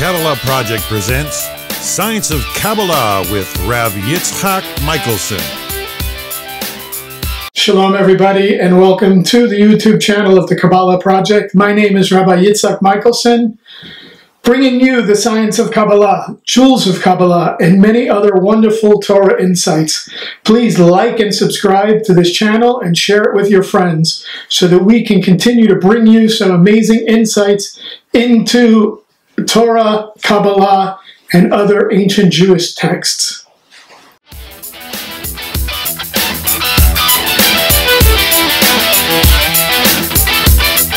Kabbalah Project presents Science of Kabbalah with Rav Yitzchak Michelson. Shalom everybody and welcome to the YouTube channel of the Kabbalah Project. My name is Rabbi Yitzchak Michelson, bringing you the science of Kabbalah, jewels of Kabbalah, and many other wonderful Torah insights. Please like and subscribe to this channel and share it with your friends so that we can continue to bring you some amazing insights into Torah, Kabbalah, and other ancient Jewish texts.